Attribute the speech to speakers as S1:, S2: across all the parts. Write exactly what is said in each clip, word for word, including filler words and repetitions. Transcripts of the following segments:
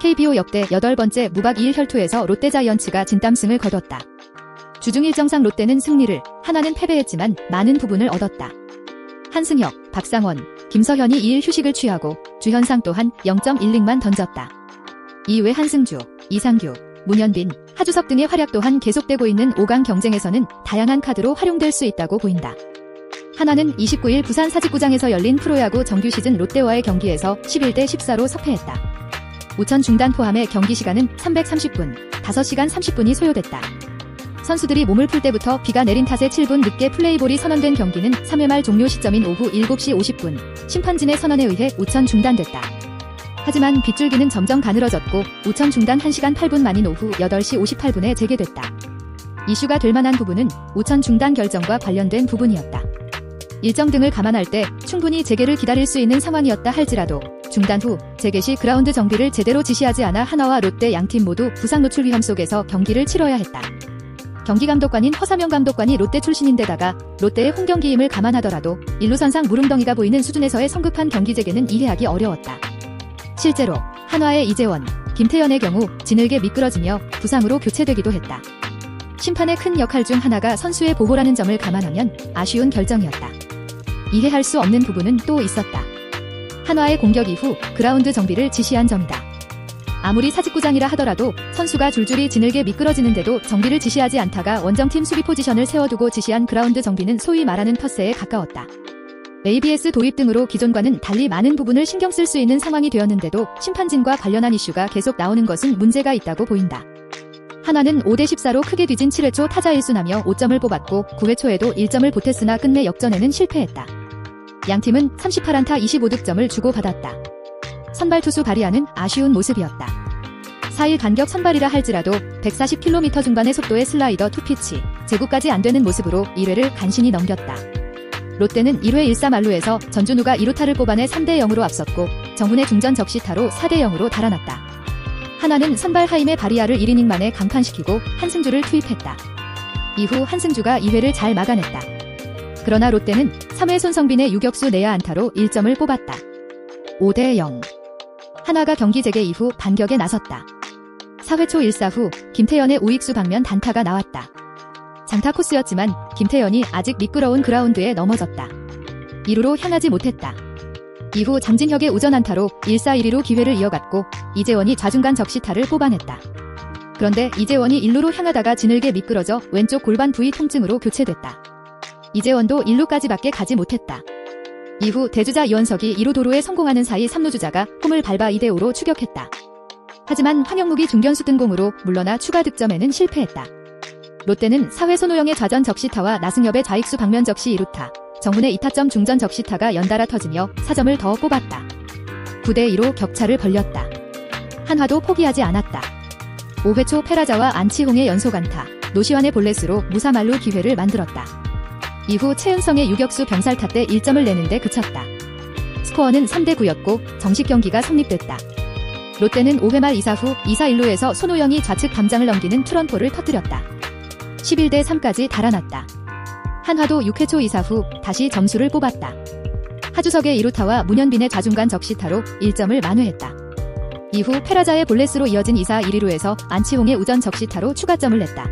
S1: 케이비오 역대 여덟 번째 무박 이 일 혈투에서 롯데자이언츠가 진땀승을 거뒀다. 주중 일정상 롯데는 승리를, 하나는 패배했지만 많은 부분을 얻었다. 한승혁, 박상원, 김서현이 이 일 휴식을 취하고 주현상 또한 영 점 일 이닝만 던졌다. 이외 한승주, 이상규, 문현빈, 하주석 등의 활약 또한 계속되고 있는 오 강 경쟁에서는 다양한 카드로 활용될 수 있다고 보인다. 하나는 이십구 일 부산 사직구장에서 열린 프로야구 정규 시즌 롯데와의 경기에서 십일 대 십사로 석패했다. 우천 중단 포함의 경기 시간은 삼백삼십 분, 다섯 시간 삼십 분이 소요됐다. 선수들이 몸을 풀 때부터 비가 내린 탓에 칠 분 늦게 플레이볼이 선언된 경기는 삼 회 말 종료 시점인 오후 일곱 시 오십 분, 심판진의 선언에 의해 우천 중단됐다. 하지만 빗줄기는 점점 가늘어졌고 우천 중단 한 시간 팔 분 만인 오후 여덟 시 오십팔 분에 재개됐다. 이슈가 될 만한 부분은 우천 중단 결정과 관련된 부분이었다. 일정 등을 감안할 때 충분히 재개를 기다릴 수 있는 상황이었다 할지라도 중단 후 재개 시 그라운드 정비를 제대로 지시하지 않아 한화와 롯데 양팀 모두 부상 노출 위험 속에서 경기를 치러야 했다. 경기감독관인 허삼영 감독관이 롯데 출신인데다가 롯데의 홈경기임을 감안하더라도 일루선상 무릉덩이가 보이는 수준에서의 성급한 경기 재개는 이해하기 어려웠다. 실제로 한화의 이재원, 김태현의 경우 지늘게 미끄러지며 부상으로 교체되기도 했다. 심판의 큰 역할 중 하나가 선수의 보호라는 점을 감안하면 아쉬운 결정이었다. 이해할 수 없는 부분은 또 있었다. 한화의 공격 이후 그라운드 정비를 지시한 점이다. 아무리 사직구장이라 하더라도 선수가 줄줄이 지늘게 미끄러지는데도 정비를 지시하지 않다가 원정팀 수비 포지션을 세워두고 지시한 그라운드 정비는 소위 말하는 텃세에 가까웠다. 에이비에스 도입 등으로 기존과는 달리 많은 부분을 신경 쓸 수 있는 상황이 되었는데도 심판진과 관련한 이슈가 계속 나오는 것은 문제가 있다고 보인다. 한화는 오 대 십사로 크게 뒤진 칠 회 초 타자 일 순하며 오 점을 뽑았고 구 회 초에도 일 점을 보탰으나 끝내 역전에는 실패했다. 양팀은 삼십팔 안타 이십오 득점을 주고받았다. 선발 투수 발이하는 아쉬운 모습이었다. 사 일 간격 선발이라 할지라도 백사십 킬로미터 중반의 속도의 슬라이더 투피치, 제구까지 안되는 모습으로 일 회를 간신히 넘겼다. 롯데는 일 회 일 사 만루에서 전준우가 이 루타를 뽑아내 삼 대 영으로 앞섰고 정훈의 중전 적시타로 사 대 영으로 달아났다. 하나는 선발 하임의 바리아를 일 이닝 만에 강판시키고 한승주를 투입했다. 이후 한승주가 이 회를 잘 막아냈다. 그러나 롯데는 삼 회 손성빈의 유격수 내야 안타로 일 점을 뽑았다. 오 대 영. 한화가 경기 재개 이후 반격에 나섰다. 사 회 초 일 사 후 김태현의 우익수 방면 단타가 나왔다. 장타 코스였지만 김태현이 아직 미끄러운 그라운드에 넘어졌다. 이 루로 향하지 못했다. 이후 장진혁의 우전 안타로 일 사 일 이로 기회를 이어갔고 이재원이 좌중간 적시타를 뽑아냈다. 그런데 이재원이 일 루로 향하다가 지늘게 미끄러져 왼쪽 골반 부위 통증으로 교체됐다. 이재원도 일 루까지밖에 가지 못했다. 이후 대주자 이원석이 이 루 도루에 성공하는 사이 삼 루 주자가 홈을 밟아 이 대 오로 추격했다. 하지만 황영묵이 중견수 뜬공으로 물러나 추가 득점에는 실패했다. 롯데는 사 회 손호영의 좌전 적시타와 나승엽의 좌익수 방면 적시 이 루타, 정훈의 이 타점 중전 적시타가 연달아 터지며 사 점을 더 뽑았다. 구 대 이로 격차를 벌렸다. 한화도 포기하지 않았다. 오 회 초 페라자와 안치홍의 연속 안타, 노시환의 볼넷으로 무사 만루 기회를 만들었다. 이후 최은성의 유격수 병살타 때 일 점을 내는데 그쳤다. 스코어는 삼 대 구였고 정식 경기가 성립됐다. 롯데는 오 회 말 이 사 후 이 사 일 루에서 손호영이 좌측 담장을 넘기는 투런포를 터뜨렸다. 십일 대 삼까지 달아났다. 한화도 육 회 초 이 사 후 다시 점수를 뽑았다. 하주석의 이 루타와 문현빈의 좌중간 적시타로 일 점을 만회했다. 이후 페라자의 볼넷으로 이어진 이 사 일 이루에서 안치홍의 우전 적시타로 추가점을 냈다.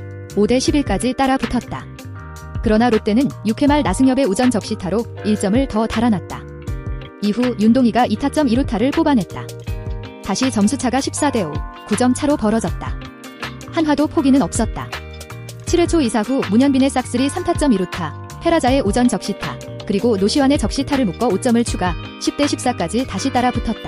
S1: 오 대 십일까지 따라 붙었다. 그러나 롯데는 육 회 말 나승엽의 우전 적시타로 일 점을 더 달아났다. 이후 윤동희가 이 타점 이 루타를 뽑아냈다. 다시 점수차가 십사 대 오, 구 점 차로 벌어졌다. 한화도 포기는 없었다. 칠 회 초 이 사 후 문현빈의 싹쓸이 삼 타점 이 루타, 페라자의 우전 적시타, 그리고 노시환의 적시타를 묶어 오 점을 추가, 십 대 십사까지 다시 따라 붙었다.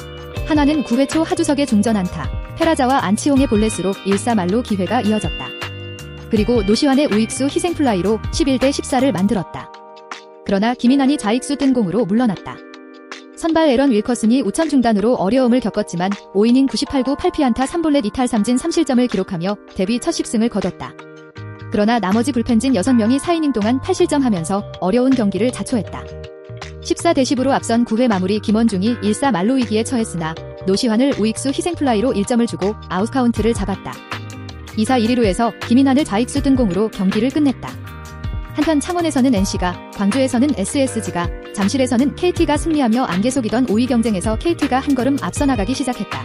S1: 한화는 구 회 초 하주석의 중전 안타, 페라자와 안치홍의 볼넷으로 일 사 만루 기회가 이어졌다. 그리고 노시환의 우익수 희생플라이로 십일 대 십사를 만들었다. 그러나 김인환이 좌익수 뜬공으로 물러났다. 선발 에런 윌커슨이 우천 중단으로 어려움을 겪었지만 오 이닝 구십팔 구 팔 피안타 삼 볼넷 이 탈 삼 진 삼 실점을 기록하며 데뷔 첫 십 승을 거뒀다. 그러나 나머지 불펜진 여섯 명이 사 이닝 동안 팔 실점하면서 어려운 경기를 자초했다. 십사 대 십으로 앞선 구 회 마무리 김원중이 일 사 만루 위기에 처했으나 노시환을 우익수 희생플라이로 일 점을 주고 아웃카운트를 잡았다. 이 사 일 이루에서 김인환을 좌익수 뜬공으로 경기를 끝냈다. 한편 창원에서는 엔씨가, 광주에서는 에스에스지가, 잠실에서는 케이티가 승리하며 안개 속이던 오 위 경쟁에서 케이티가 한 걸음 앞서 나가기 시작했다.